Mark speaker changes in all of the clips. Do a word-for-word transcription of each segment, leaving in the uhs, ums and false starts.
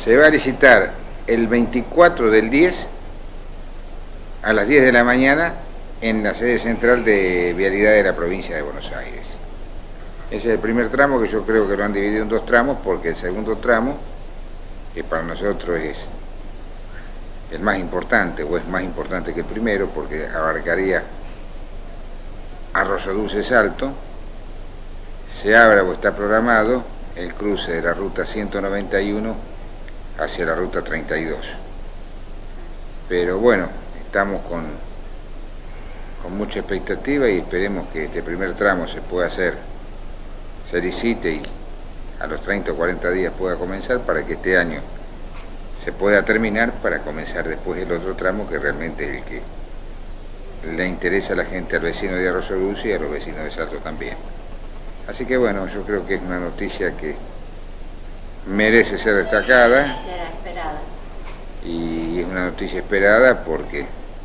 Speaker 1: Se va a licitar el veinticuatro del diez a las diez de la mañana en la sede central de Vialidad de la provincia de Buenos Aires. Ese es el primer tramo, que yo creo que lo han dividido en dos tramos, porque el segundo tramo, que para nosotros es el más importante, o es más importante que el primero, porque abarcaría Arroyo Dulce Salto, se abre o está programado el cruce de la ruta ciento noventa y uno hacia la ruta treinta y dos. Pero bueno, estamos con, con mucha expectativa y esperemos que este primer tramo se pueda hacer, se licite y a los treinta o cuarenta días pueda comenzar, para que este año se pueda terminar, para comenzar después el otro tramo, que realmente es el que le interesa a la gente, al vecino de Arroyo Dulce y a los vecinos de Salto también. Así que bueno, yo creo que es una noticia que merece ser destacada.
Speaker 2: Era esperada.
Speaker 1: Y es una noticia esperada porque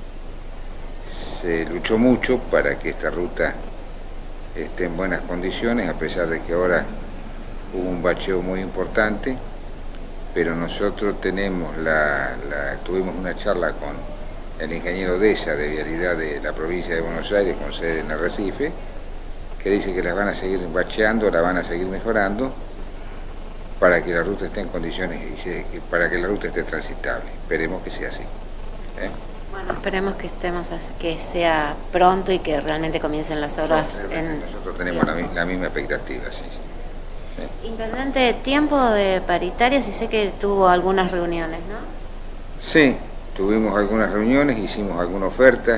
Speaker 1: se luchó mucho para que esta ruta esté en buenas condiciones, a pesar de que ahora hubo un bacheo muy importante, pero nosotros tenemos la, la, tuvimos una charla con el ingeniero Deza de Vialidad de la provincia de Buenos Aires, con sede en Arrecife, que dice que las van a seguir bacheando, la van a seguir mejorando, para que la ruta esté en condiciones, y para que la ruta esté transitable. Esperemos que sea así. ¿eh?
Speaker 2: Bueno, esperemos que estemos así, que sea pronto y que realmente comiencen las obras. En...
Speaker 1: Nosotros tenemos la, la misma expectativa, sí, sí. ¿Sí?
Speaker 2: Intendente, tiempo de paritarias, y sé que tuvo algunas reuniones, ¿no?
Speaker 1: Sí, tuvimos algunas reuniones, hicimos alguna oferta,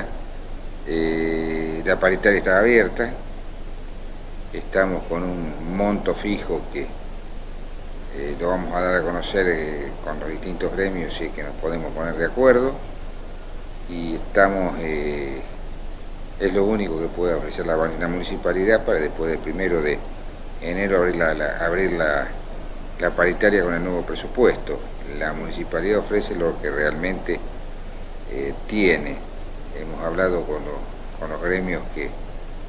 Speaker 1: eh, la paritaria estaba abierta, estamos con un monto fijo que eh, lo vamos a dar a conocer eh, con los distintos gremios, si es que nos podemos poner de acuerdo, y estamos, eh, es lo único que puede ofrecer la, la municipalidad para después del primero de enero abrir la, la, abrir la, la paritaria con el nuevo presupuesto. La municipalidad ofrece lo que realmente eh, tiene. Hemos hablado con, lo, con los gremios que, eh,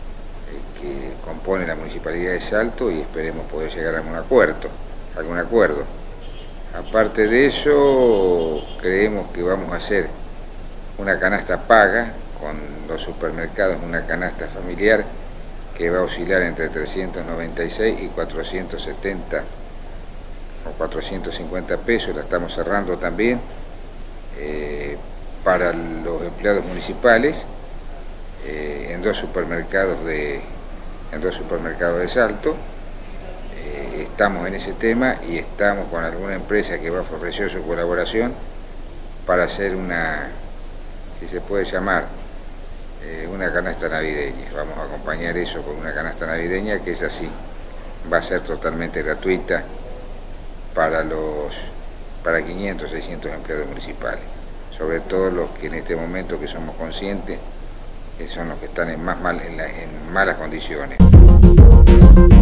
Speaker 1: que componen la municipalidad de Salto y esperemos poder llegar a algún acuerdo, algún acuerdo. Aparte de eso, creemos que vamos a hacer una canasta paga con los supermercados, una canasta familiar que va a oscilar entre trescientos noventa y seis y cuatrocientos setenta o cuatrocientos cincuenta pesos, la estamos cerrando también eh, para los empleados municipales eh, en dos supermercados de en dos supermercados de Salto. Eh, estamos en ese tema y estamos con alguna empresa que va a ofrecer su colaboración para hacer una, si se puede llamar, eh, una canasta navideña. Vamos a acompañar eso con una canasta navideña que es así, va a ser totalmente gratuita para los para quinientos, seiscientos empleados municipales, sobre todo los que en este momento, que somos conscientes, que son los que están en, más mal, en, la, en malas condiciones.